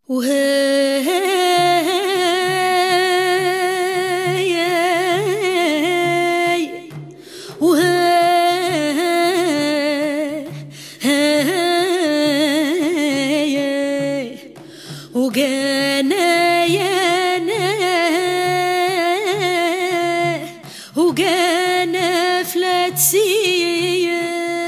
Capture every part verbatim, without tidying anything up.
وهاي وهاي وقانا يانا وقانا فلات سير.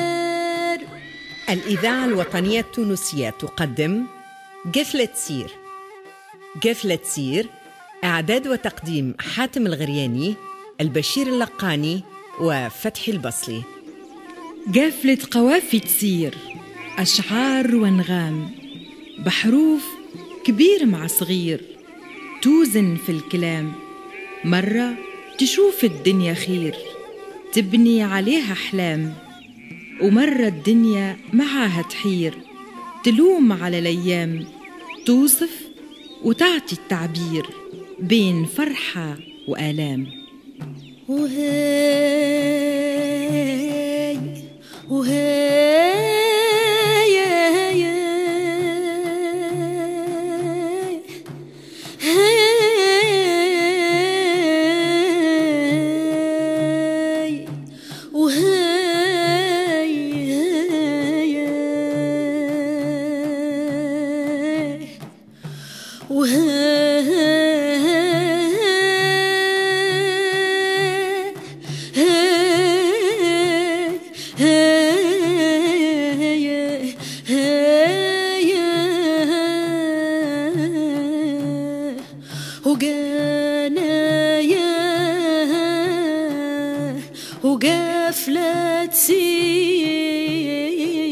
الإذاعة الوطنية التونسية تقدم قفلة سير. قفلة سير إعداد وتقديم حاتم الغرياني، البشير اللقاني وفتحي البصلي. قافلة قوافي تسير، أشعار وأنغام بحروف كبير مع صغير، توزن في الكلام. مرة تشوف الدنيا خير، تبني عليها أحلام، ومرة الدنيا معاها تحير، تلوم على الأيام، توصف وتعطي التعبير بين فرحة وآلام. وهاي وهاي وقانا يا وقفلة سير.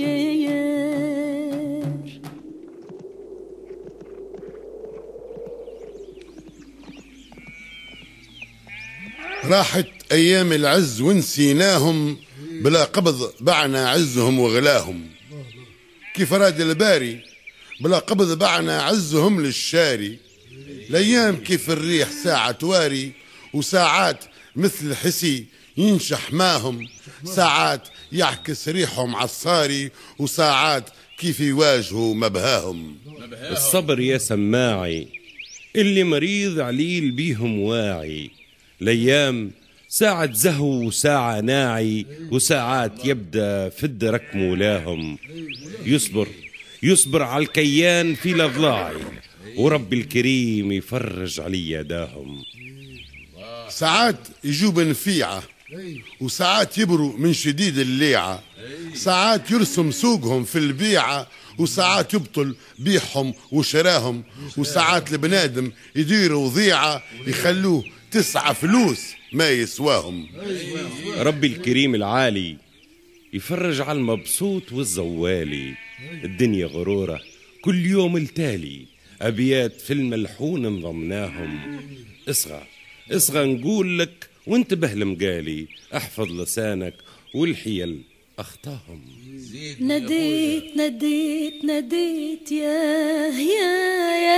راحت أيام العز ونسيناهم، بلا قبض بعنا عزهم وغلاهم. كيف راد الباري بلا قبض بعنا عزهم للشاري. الأيام كيف الريح ساعة تواري، وساعات مثل حسي ينشح ماهم، ساعات يعكس ريحهم عالصاري، وساعات كيف يواجهوا مبهاهم. الصبر يا سماعي، اللي مريض عليل بيهم واعي. الأيام ساعة زهو وساعة ناعي، وساعات يبدأ في الدرك مولاهم. يصبر يصبر على الكيان في الأضلاعي، ورب الكريم يفرج علي يداهم. ساعات يجوا بنفيعة، وساعات يبروا من شديد الليعة. ساعات يرسم سوقهم في البيعة، وساعات يبطل بيعهم وشراهم. وساعات البنادم يديروا وضيعة، يخلوه تسعة فلوس ما يسواهم. ربي الكريم العالي يفرج على المبسوط والزوالي. الدنيا غرورة كل يوم التالي، أبيات في الملحون انضمناهم. اصغى اصغى نقول لك وانتبه لمقالي، احفظ لسانك والحيل أخطاهم. ناديت ناديت ناديت يا يا يا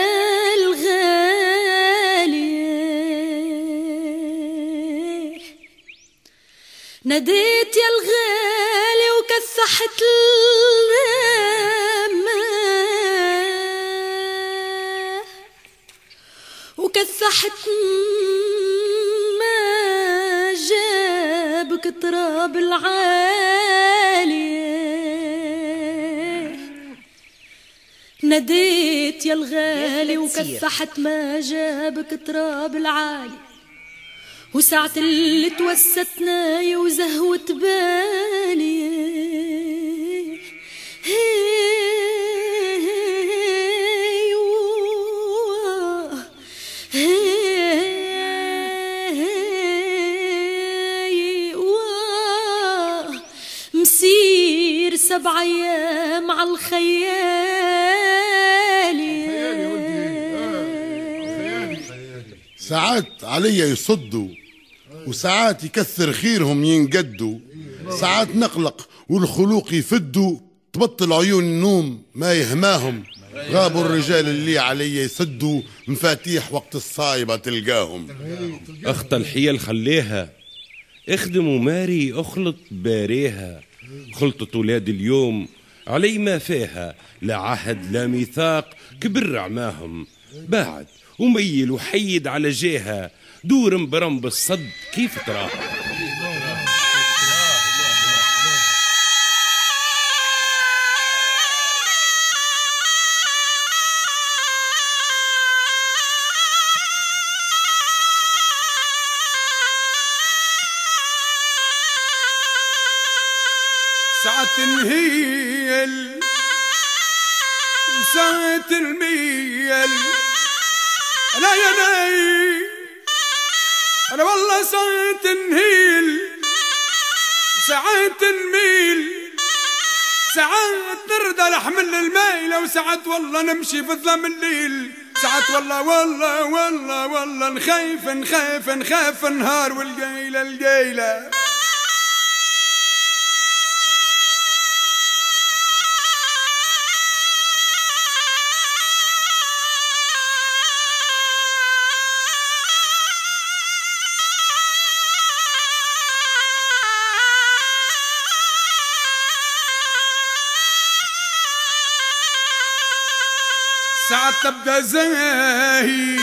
الغالي، ناديت يا الغالي وكسحت لما وكسحت ما جابك تراب العالي. ناديت يا الغالي وكسحت ما جابك تراب العالي، وساعة اللي توستنا وزهوت بالي. مسير سبع ايام على الخيالي. ساعات علي يصدوا، وساعات يكثر خيرهم ينقدوا. ساعات نقلق والخلوق يفدوا، تبطل عيون النوم ما يهماهم. غابوا الرجال اللي علي يسدوا، مفاتيح وقت الصايبة تلقاهم. أخت الحيل خليها، اخدم وماري اخلط باريها. خلطة ولاد اليوم علي ما فيها، لا عهد لا ميثاق، كبر عماهم بعد وميل وحيد على جهة، دور مبرم بالصد كيف تراها. ساعة نهيل وساعة الميل، أنا يا ناي أنا والله ساعة نهيل وساعة نميل، ساعات نرد لحمل الميلة وساعات والله نمشي في ظلام الليل، ساعات والله والله والله والله نخايف نخاف نخاف نهار والقيلة القيلة. ساعات تبدا زاهي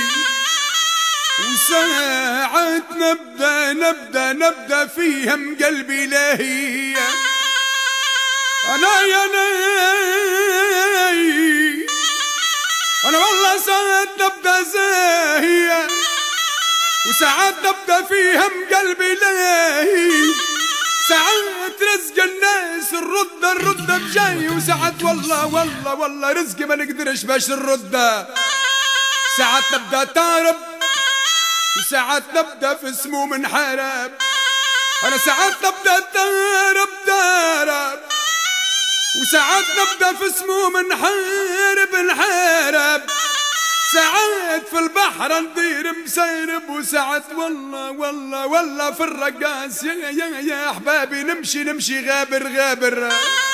وساعات نبدا نبدا نبدا فيهم قلبي لاهي، انا يا ناي انا والله ساعات نبدا زاهي وساعات نبدا فيهم قلبي لاهي، ساعات رزق الناس الردة الردة بجاي، وساعات والله والله والله رزقي ما نقدرش باش نردة، ساعات نبدا تارب وساعات نبدا في سموم نحارب، انا ساعات نبدا تارب تارب وساعات نبدا في سموم نحارب نحارب، ساعات في البحر ندير مسيرب وساعات والله والله والله في الرقاص يا يا يا احبابي نمشي نمشي غابر غابر.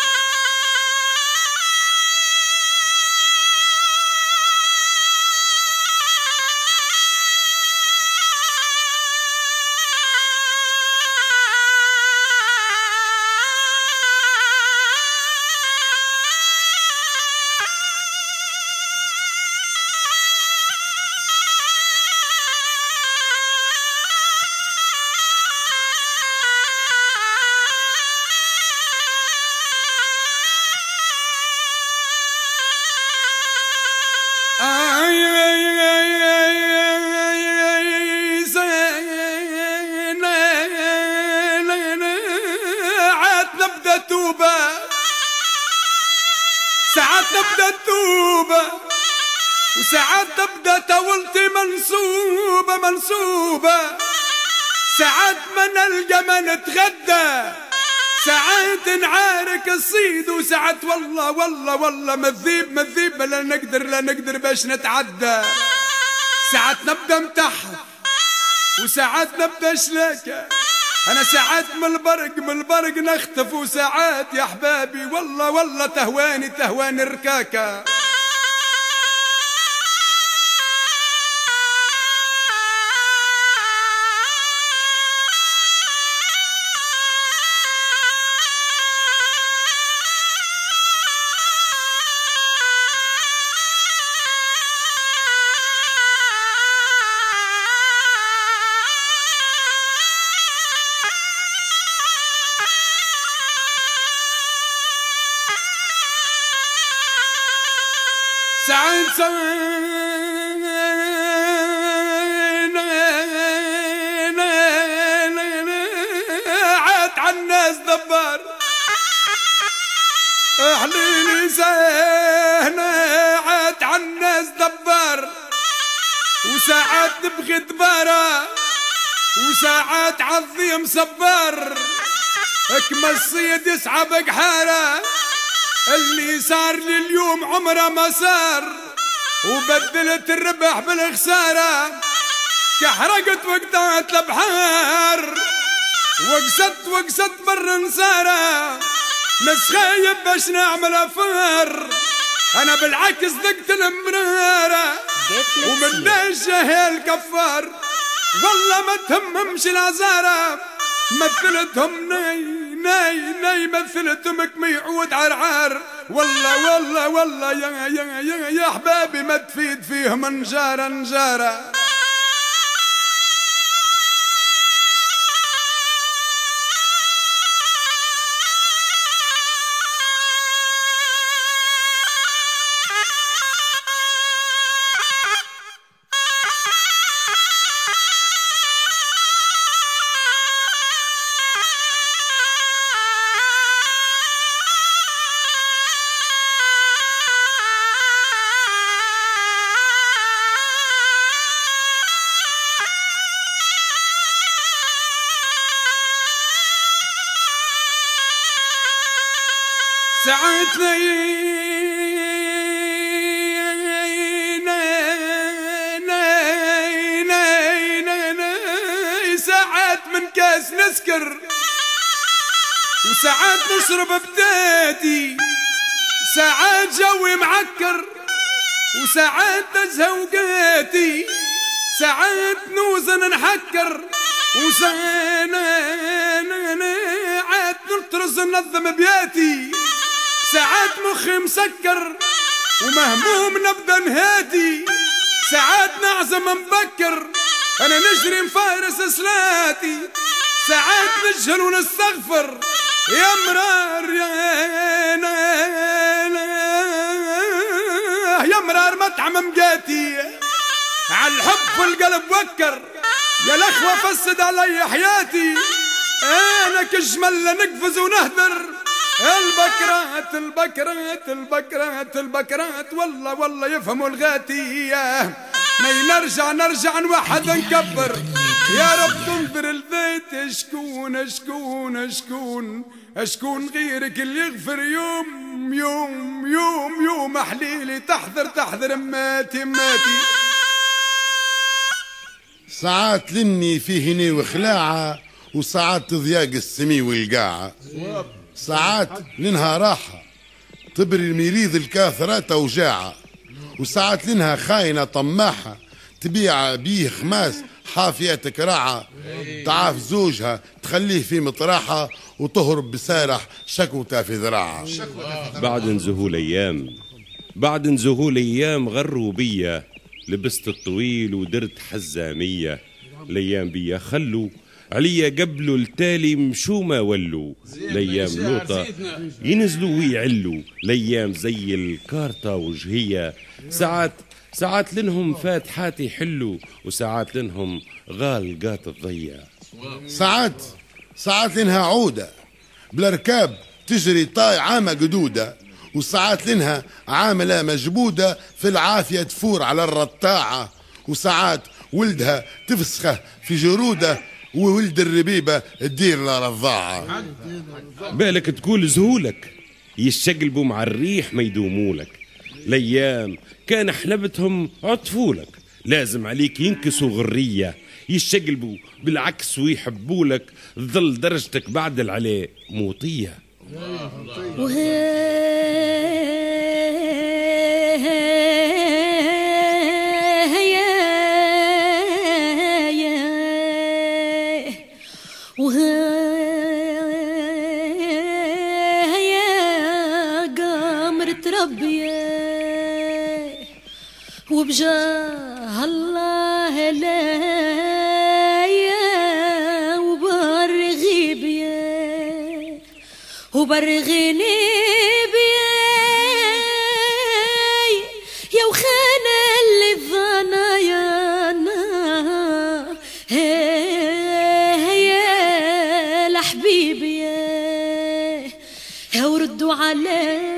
ساعات نبدا التوبة وساعات تبدا تولتي منسوبة منسوبة، ساعات ما نلقى ما نتغدى، ساعات نعارك الصيد وساعات والله والله والله مذيب مذيب لا نقدر لا نقدر باش نتعدى، ساعات نبدا متحت وساعات نبدا شلاكة، أنا ساعات من البرق من البرق نختف وساعات يا أحبابي والله والله تهواني تهواني الركاكة. ساعات ساعات عالناس دبر احليلي ساعات عالناس دبر، وساعات نبغي دبارة وساعات عالضيم صبر، اكما الصيد يسحب قحارة اللي صار لي اليوم عمره ما صار، وبدلت الربح بالخسارة كحرقت وقطعت البحار، وقست وقست بر نسارة مش خايب باش نعمل افار، انا بالعكس ضقت المرارة ومن داشه الكفار، والله ما تهمهمش العزارة مثلتهم ناي ناي ناي مثلتهم كمي عود عرعار، والله والله والله يا يا يا يا احبابي ما تفيد فيهم نجاره نجاره. ساعات ساعات من كاس نسكر وساعات نشرب بداتي، ساعات جوي معكر وساعات تزهى وقاتي، ساعات نوزن نحكر وساعات نطرز ننظم بياتي، ساعات مخي مسكر ومهموم نبدا نهاتي، ساعات نعزم مبكر انا نجري مفارس صلاتي، ساعات نجهل ونستغفر يا مرار يا مرار مطعم مقاتي، على الحب والقلب وكر يا الاخوة فسد علي حياتي، انا كجمل نقفز ونهدر البكرات البكرات البكرات البكرات والله والله يفهموا الغاتي، ما نرجع نرجع نوحد نكبر يا رب تنظر البيت شكون شكون شكون شكون غيرك اللي يغفر يوم يوم يوم يوم حليلي تحذر تحذر ماتي ماتي. ساعات لني فيه هني وخلاعة وساعات تضياق السمي والقاعة، ساعات لنها راحة تبري المريض الكاثرات وجاعة، وساعات لنها خاينة طماحة تبيع بيه خماس حافيتك راعة، تعاف زوجها تخليه في مطراحة وتهرب بسارح شكوته في ذراعة. بعد نزهول أيام بعد نزهول أيام غروا بيا، لبست الطويل ودرت حزامية، الأيام بيا خلوا عليا قبلوا التالي مشو ما ولوا، الايام لوطة ينزلوا ويعلوا، الايام زي الكارطة وجهية، ساعات ساعات لنهم فاتحات يحلوا وساعات لنهم غالقات تضيع، ساعات ساعات لنها عودة بلا ركاب تجري طاي عامة قدودة، وساعات لنها عاملة مجبودة في العافية تفور على الرطاعة، وساعات ولدها تفسخه في جرودة وولد الربيبة تدير لا رضاعة. بالك تقول زهولك يشقلبوا مع الريح ما يدومولك، الايام كان حلبتهم عطفولك، لازم عليك ينكسوا غرية يشقلبوا بالعكس ويحبولك، تظل درجتك بعد العلي موطية. وبجاه الله لا يا وبرغي بيا وبرغيني بيا يا وخانة اللي ظنايانا يا لحبيبي يا وردوا عليه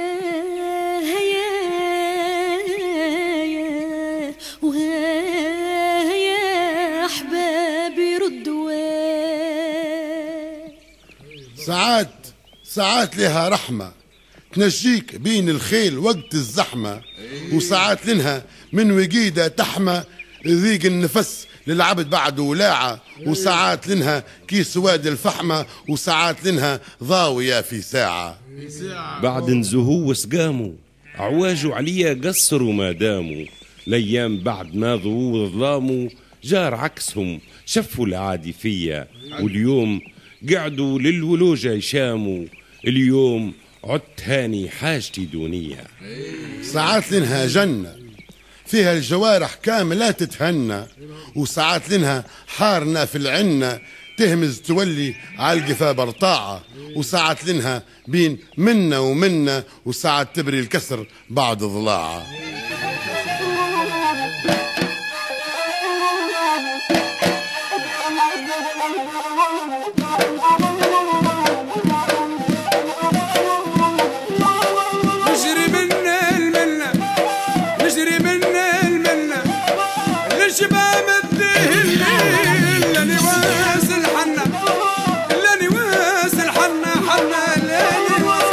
ساعات ساعات لها رحمة تنجيك بين الخيل وقت الزحمة، وساعات لنها من وقيدة تحمى ذيق النفس للعبد بعد ولاعة، وساعات لنها كيس واد الفحمة، وساعات لنها ضاوية في ساعة. بعد نزهو وسقاموا عواجوا عليا قصروا ما داموا، الايام بعد ما ضووا ظلاموا جار عكسهم شفوا العادي فيا، واليوم قعدوا للولوجة يشاموا، اليوم عدت هاني حاجتي دونية. ساعات لنها جنة فيها الجوارح كاملة تتهنى، وساعات لنها حارنا في العنة تهمز تولي على القفا برطاعة، وساعات لنها بين منا ومنا، وساعات تبري الكسر بعد ضلاعة. نجري منا المنة نجري منا المنة للشباب الدهن اللي واس الحنة اللي واس الحنة حنة اللي واس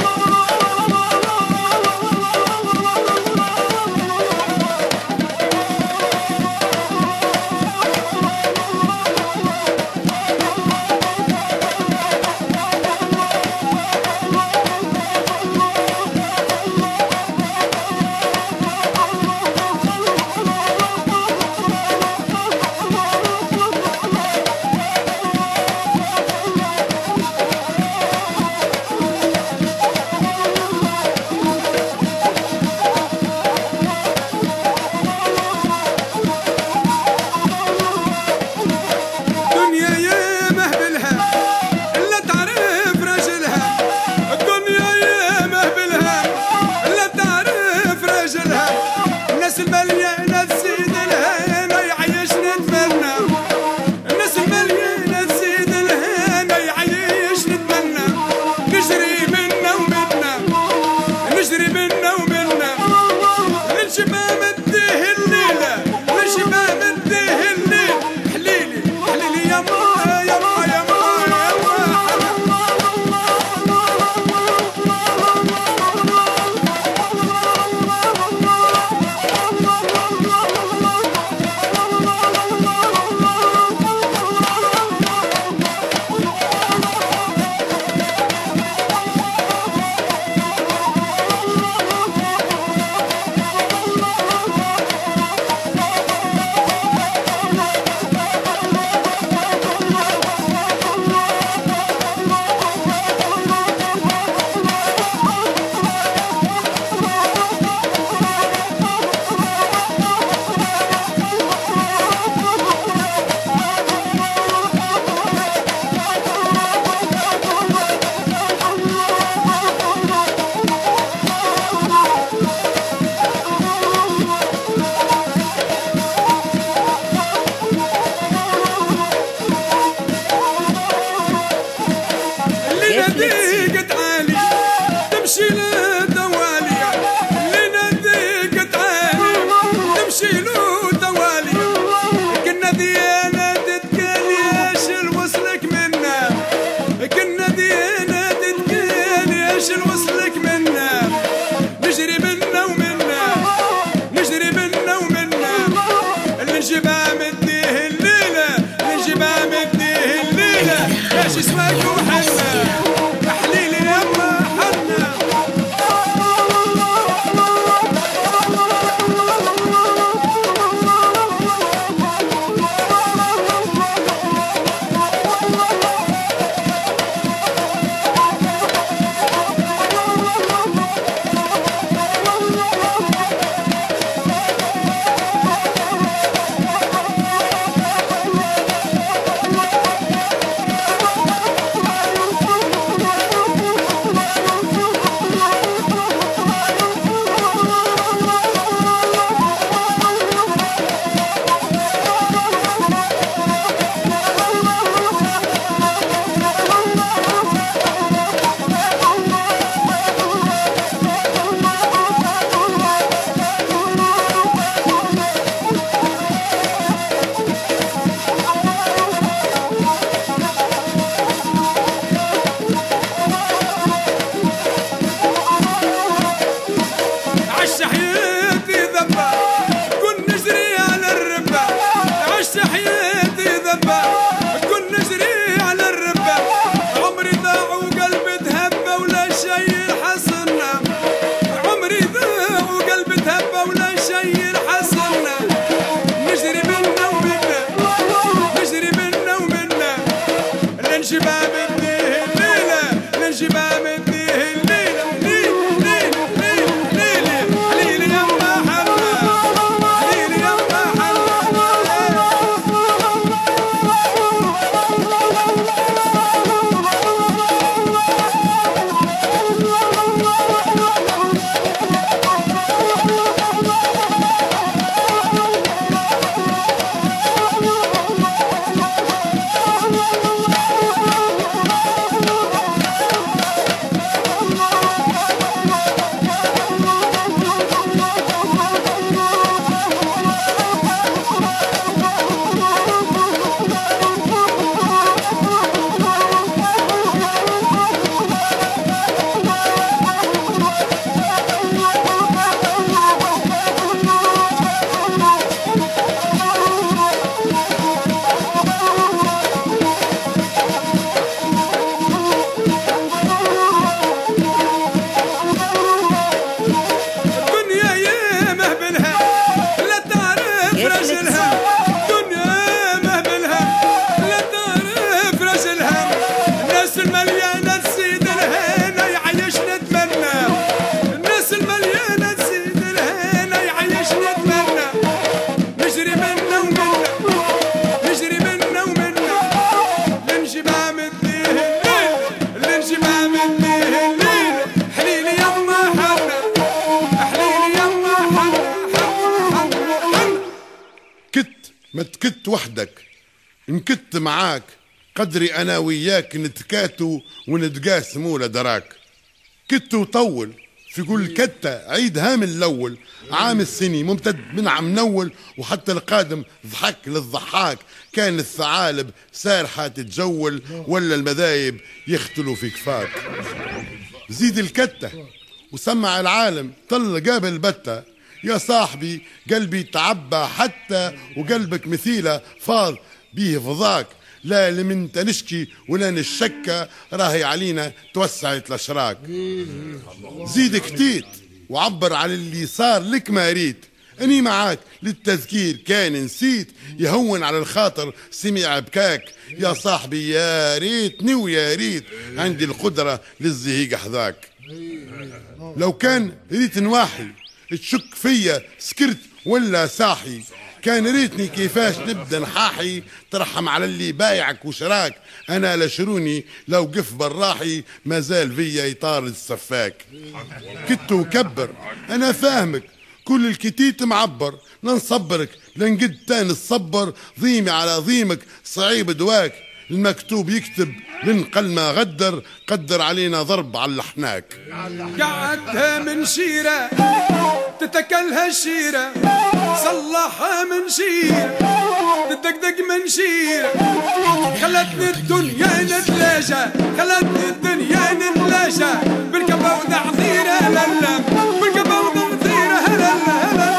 ما تكت وحدك نكت معاك، قدري أنا وياك نتكاتوا ونتقاسموا لدراك. كت وطول في كل كتة عيدها من الأول، عام السني ممتد من عم نول، وحتى القادم ضحك للضحاك. كان الثعالب سارحة تتجول، ولا المذايب يختلوا في كفاك. زيد الكتة وسمع العالم طل قابل بتة، يا صاحبي قلبي تعبى حتى، وقلبك مثيله فاض بيه فضاك. لا لمن تنشكي ولا نشكى، راهي علينا توسعت الاشراك. زيد كتيت وعبر على اللي صار لك ما ريت، اني معاك للتذكير كان نسيت، يهون على الخاطر سمع بكاك. يا صاحبي يا ريتني ويا ريت عندي القدرة للزهيق حذاك. لو كان ريت نواحي تشك فيا سكرت ولا ساحي، كان ريتني كيفاش نبدا نحاحي. ترحم على اللي بايعك وشراك، انا لشروني لو قف براحي، مازال فيا يطارد السفاك. كت وكبر انا فاهمك كل الكتيت معبر، لنصبرك لنقد تاني الصبر، ضيمي على ضيمك صعيب دواك. المكتوب يكتب لنقل ما غدر، قدر علينا ضرب على الحناك. قعدها من شيرة تتكلها الشيرة، صلحها من شيرة تدقدق من شيرة. خلتني الدنيا نتلاشى، خلتني الدنيا نتلاشى، بالكبا وتعذيرة لالا، بالكبا وتعذيرة لالا لالا.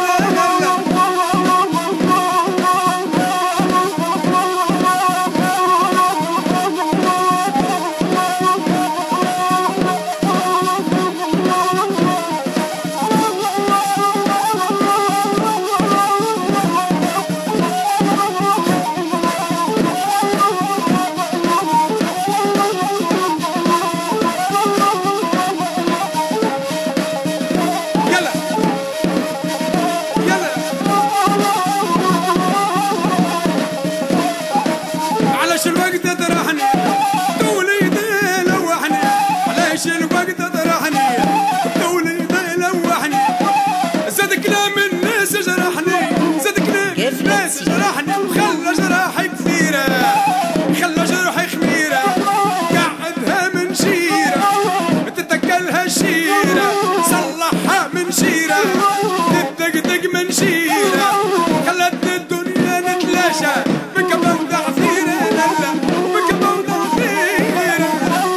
جرحني وخلى جراحي كثيرة، خلى جرحي خميرة. قعدها من شيرة تتكلها الشيرة، صلحها من شيرة تدقدق من شيرة. خلتني الدنيا نتلاشى بكبا وتعثيرة لالا، بكبا وتعثيرة.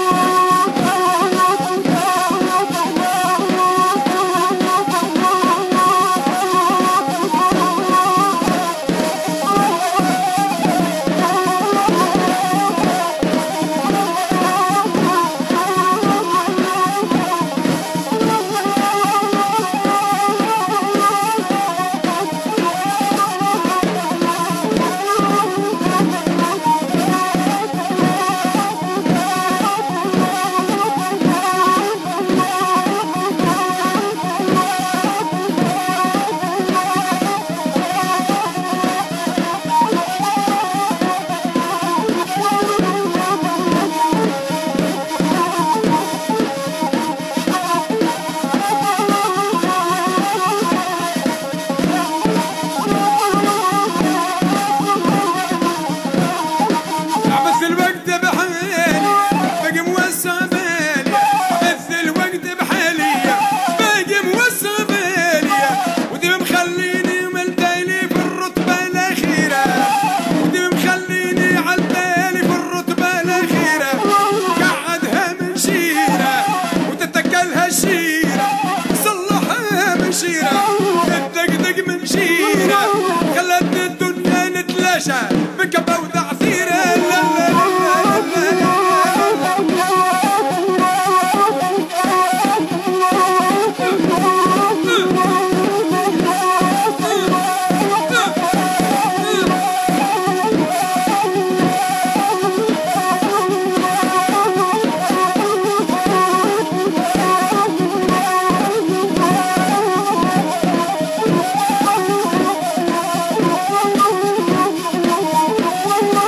تدقدق من شيرة، خلتني الدنيا نتلاشى بكبا وتعثيرة لالا لالا. Oh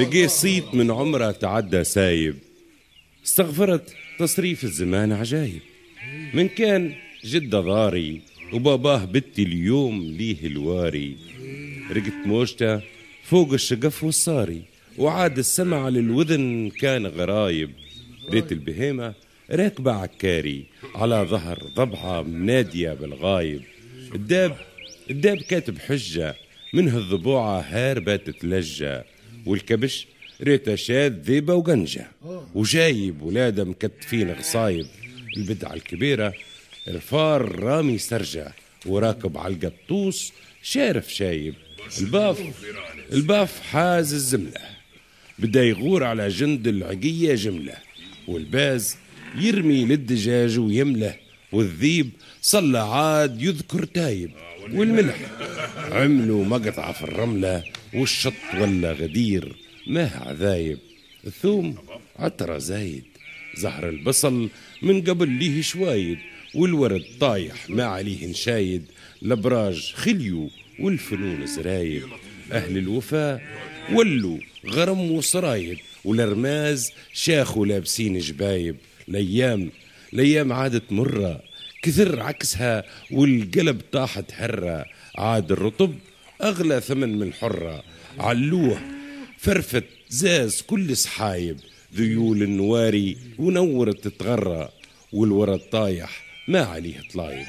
القيصيت من عمره تعدى سايب، استغفرت تصريف الزمان عجايب. من كان جدة ضاري وباباه بنتي اليوم ليه الواري، رقت موجته فوق الشقف والصاري، وعاد السمع للوذن كان غرايب. ريت البهيمة راكبة عكاري على ظهر ضبعة منادية بالغايب. الداب الداب كاتب حجة منه الضبوعة هاربة تتلجى، والكبش ريته شاد ذيبة وقنجة، وجايب ولاده مكتفين غصايب. البدعة الكبيرة رفار رامي سرجة، وراكب على القطوس شارف شايب. الباف الباف حاز الزملة، بدا يغور على جند العقية جملة، والباز يرمي للدجاج ويمله، والذيب صلى عاد يذكر تايب. والملح عملوا مقطعة في الرملة، والشط ولا غدير ما عذايب. الثوم عطرة زايد، زهر البصل من قبل ليه شوايد، والورد طايح ما عليه نشايد. الابراج خليو والفنون زرايد، اهل الوفاء ولوا غرم وصرايد، والارماز شاخوا لابسين جبايب. الايام الايام عادت مرة كثر عكسها، والقلب طاحت هرة. عاد الرطب اغلى ثمن من الحرة، علوه فرفت زاز كل صحايب. ذيول النواري ونورت تتغرى، والورد طايح ما عليه طلايب.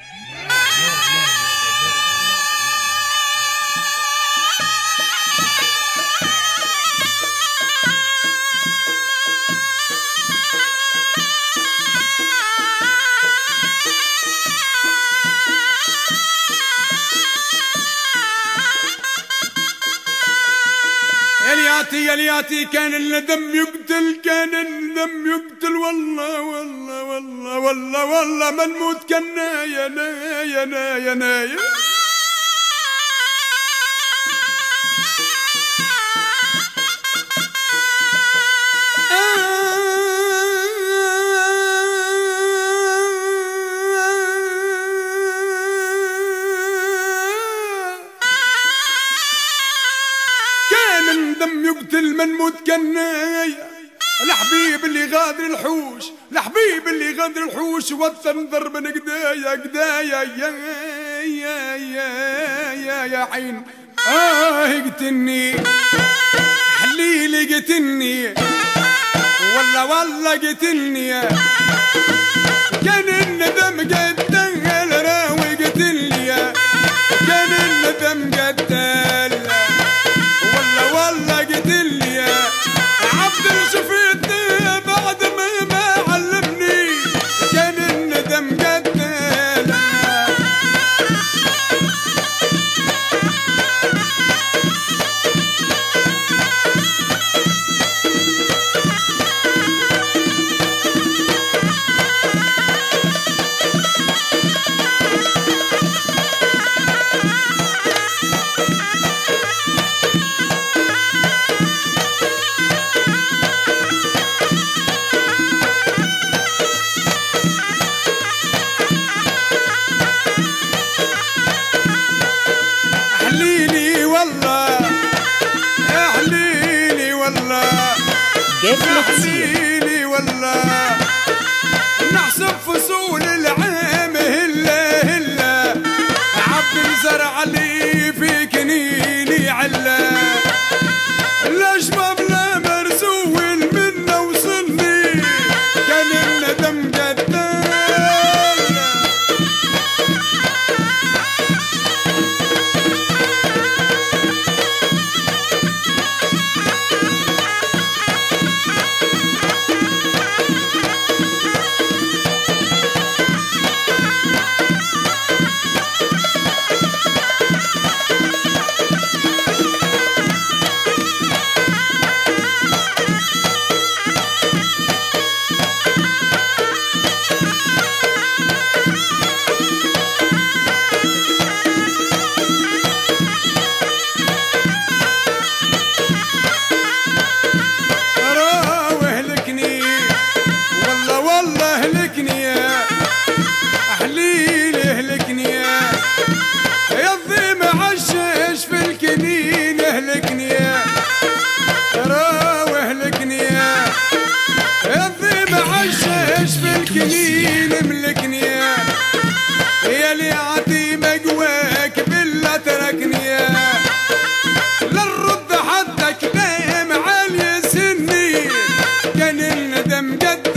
يا لياتي كان الندم يقتل، كان الندم يقتل، والله والله والله والله والله ما نموت كنا يا نايا نايا نايا. دم يقتل من موت كنايا. الحبيب اللي غادر الحوش، الحبيب اللي غادر الحوش، وطن ضرب من قدايا قدايا يا يا يا يا يا عين. اه قتلني حليلي قتلني، والله والله قتلني. كان الندم قتل راوي قتلني، كان الندم قتل والله والله قتلني. يا عبد الشفيت بعد ما ما علمني، كان الندم قتل. قفلة والله نحسب فصول العام هلا هلا، عبد الزرع اللي في كنيني علا. الاشباب لا مرسول منا وصلني، كان الندم قتال. يضي معشش في الكنين اهلكني. مين ملكني يا لي عتيم اقواك بالله تركني لا الرد حدك نايم عالي سني كان الندم قدل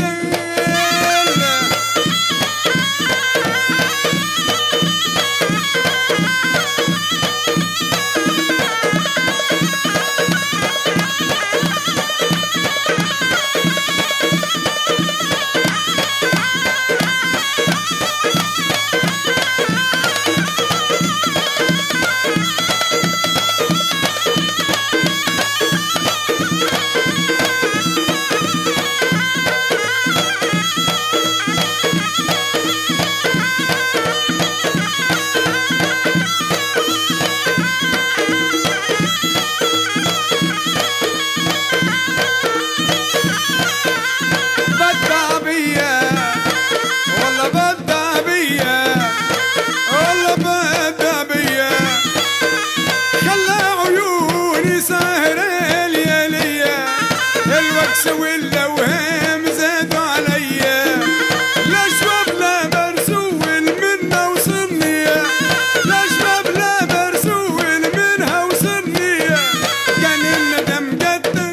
والأوهام زادوا عليا لا شباب لا برسول منها وصلني لا شباب لا برسول منها وصلني كان الندم قدل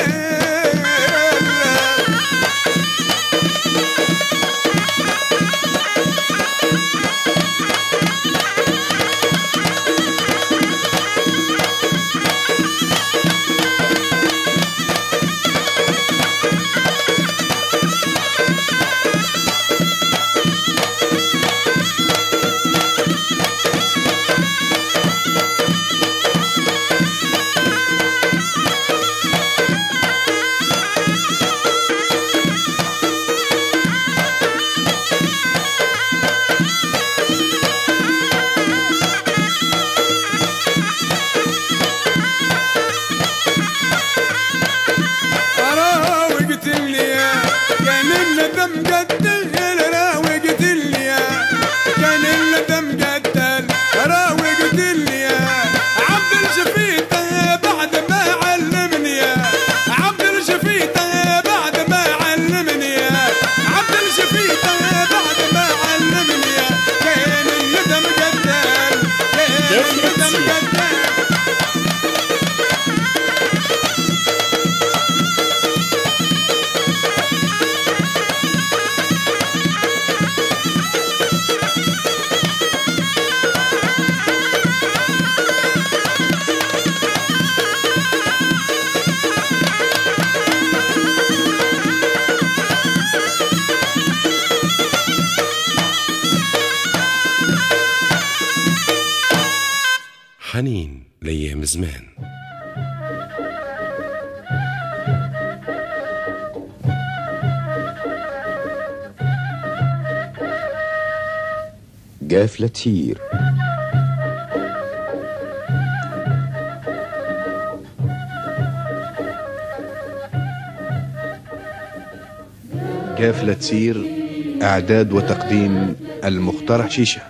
حنين لأيام زمان. قافلة تسير قافلة تسير إعداد وتقديم المخترع شيشة.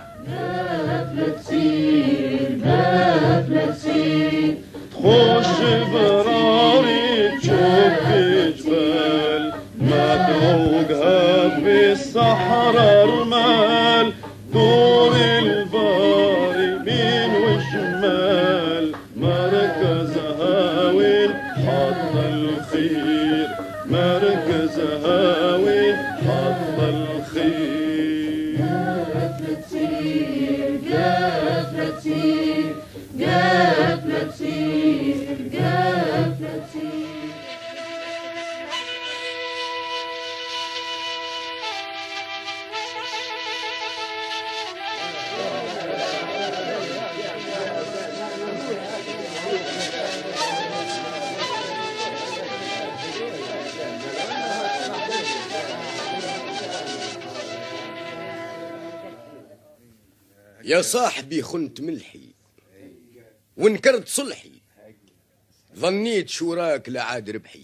تخش براري تشوف جبال ما توقها بالصحراء رمال دور الباري بين وشمال مركزها وين حط الخير مركزها وين حط الخير. قافلة تسير قافلة تسير قافلة تسير قافلة تسير. يا صاحبي خنت ملحي وانكرت صلحي ظنيت شوراك لعاد ربحي.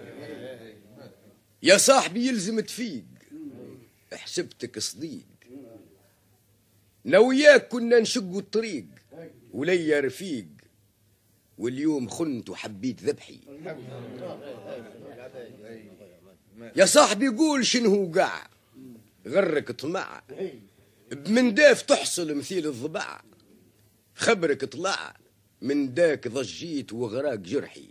يا صاحبي يلزم تفيق حسبتك صديق نوياك كنا نشقوا الطريق وليا رفيق واليوم خنت وحبيت ذبحي. يا صاحبي قول شنو قاع غرك طمع بمن داف تحصل مثيل الضبع خبرك طلع من داك ضجيت وغراك جرحي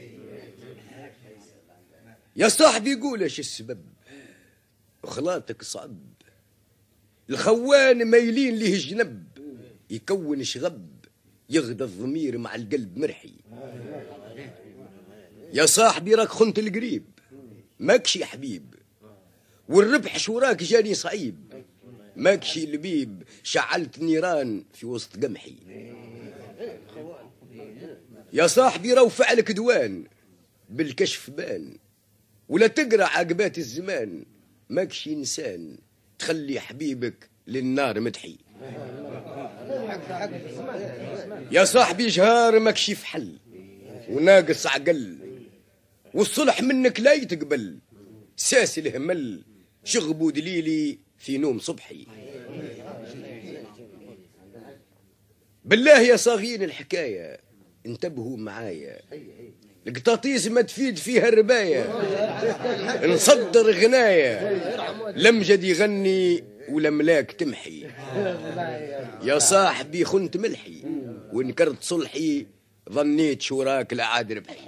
يا صاحبي قول ايش السبب خلاطك صعب الخوان مايلين ليه جنب يكون شغب يغدى الضمير مع القلب مرحي يا صاحبي راك خنت القريب ماكشي يا حبيب والربح شوراك جاني صعيب ماكشي لبيب شعلت نيران في وسط قمحي يا صاحبي رو فعلك دوان بالكشف بان ولا تقرا عقبات الزمان ماكشي انسان تخلي حبيبك للنار مدحي يا صاحبي جهار ماكشي في حل وناقص عقل والصلح منك لا يتقبل ساسي الهمل شغبوا دليلي في نوم صبحي بالله يا صاغين الحكاية انتبهوا معايا القطاطيس ما تفيد فيها الرباية نصدر غناية لمجد يغني ولملاك تمحي يا صاحبي خنت ملحي وانكرت صلحي ظنيت شوراك لعاد ربحي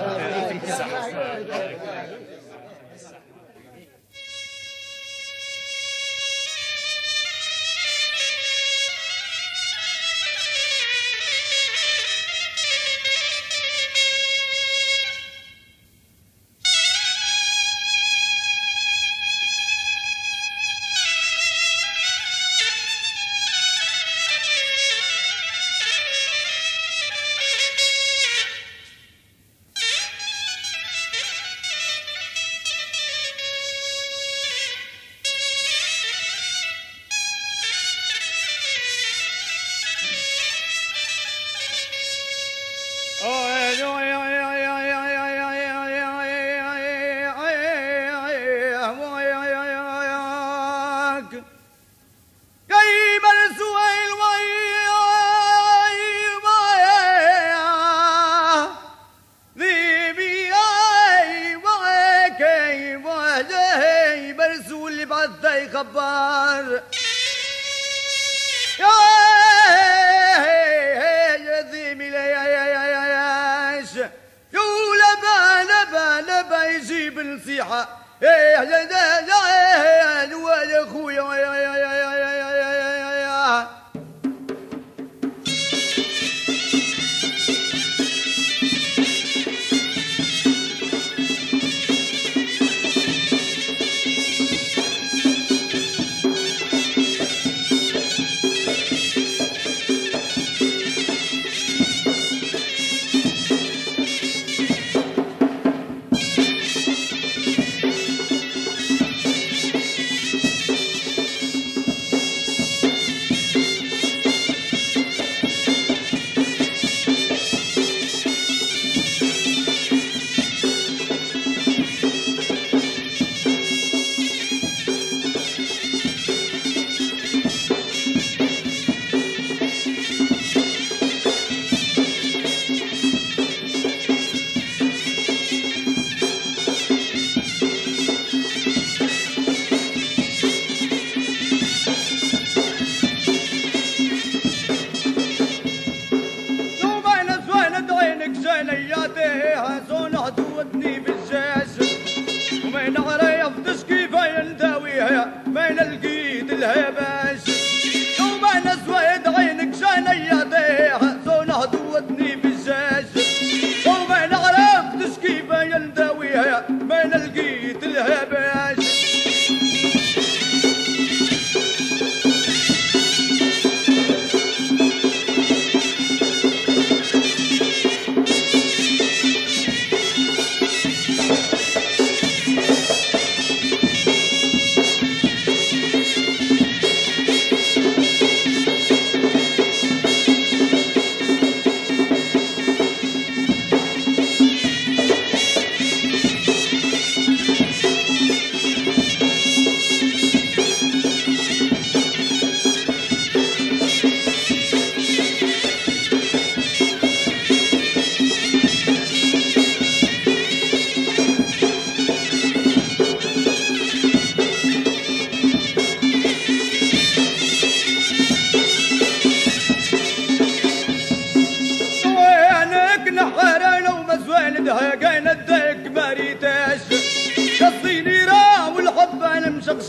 خبار يا ذيمي لا يا يا يا يا ياش يا لبا لبا لبا يجيب نصيحة يا يا يا يا خويا يا يا يا يا يا يا يا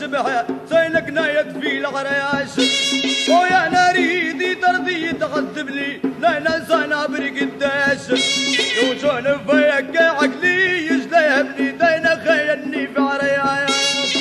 الشبح زينك نايد في العرياش ويا ناريدي ترضي تغذبني لا نزانا برقداش وشون فيك عقلي يجلبني دينا خيني في عرياش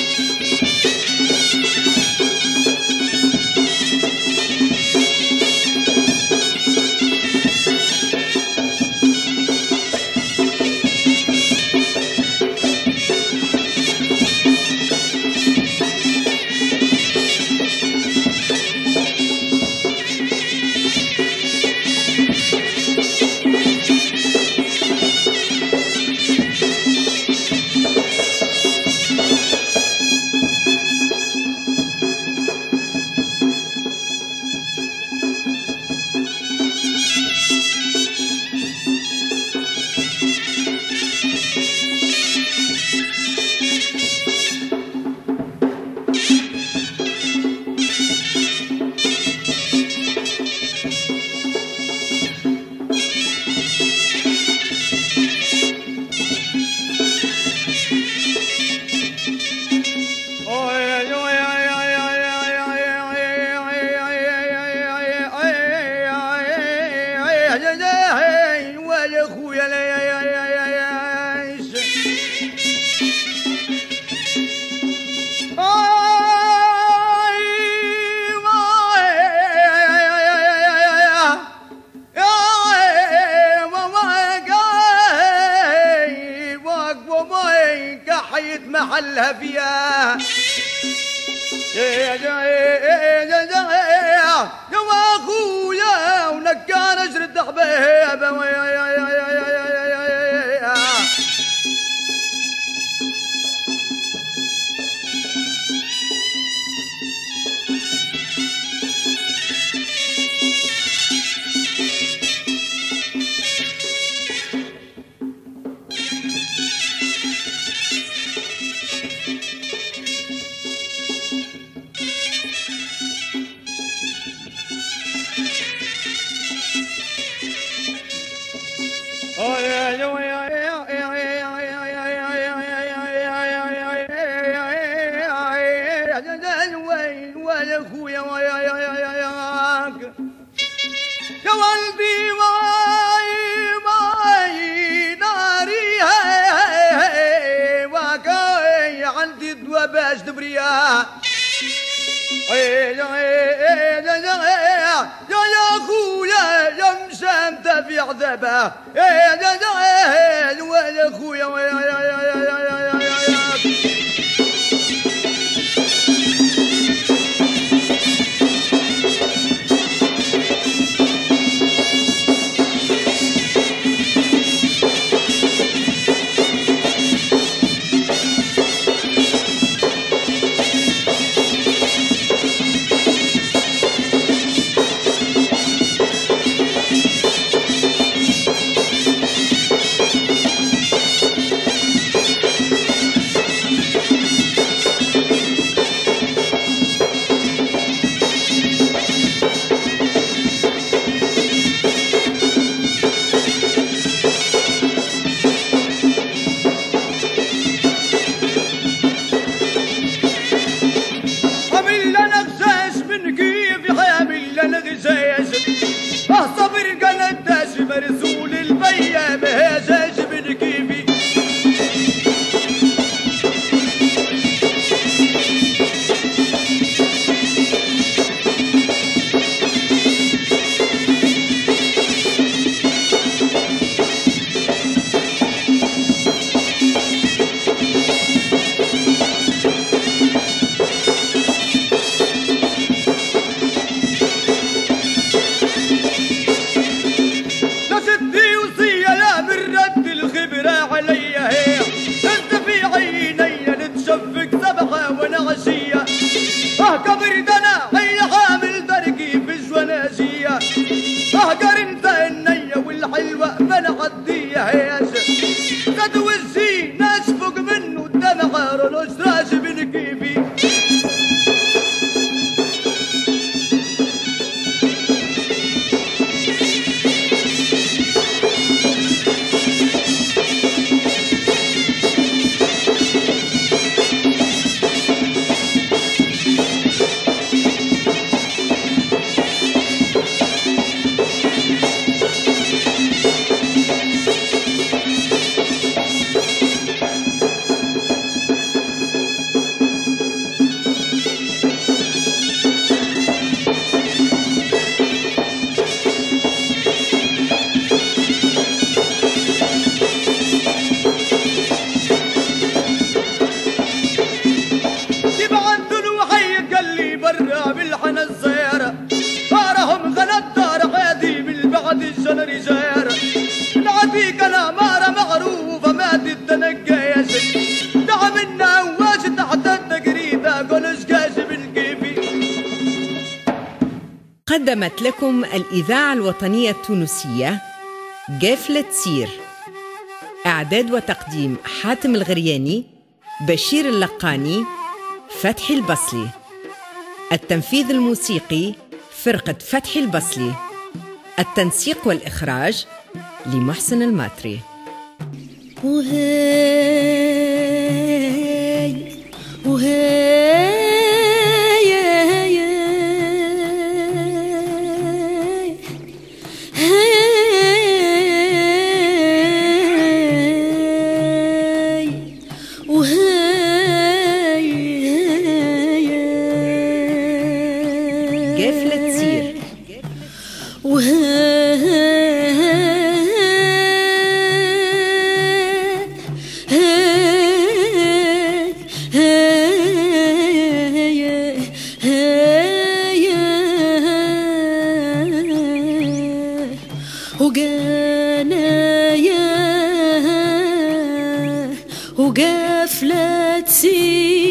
محلها فيها يا اخويا ونكار اجرد حبيبه يا قلبي واي واي ناري واقعي عندي دوا باش دبريا يا يا خويا يا مشامته في عذابه يا يا خويا مرسول البيام هزاج من كيفي قدمت لكم الإذاعة الوطنية التونسية قافلة سير. إعداد وتقديم حاتم الغرياني، بشير اللقاني، فتحي البصلي. التنفيذ الموسيقي فرقة فتحي البصلي. التنسيق والإخراج لمحسن الماتري. وهاي وهاي وقافلة سير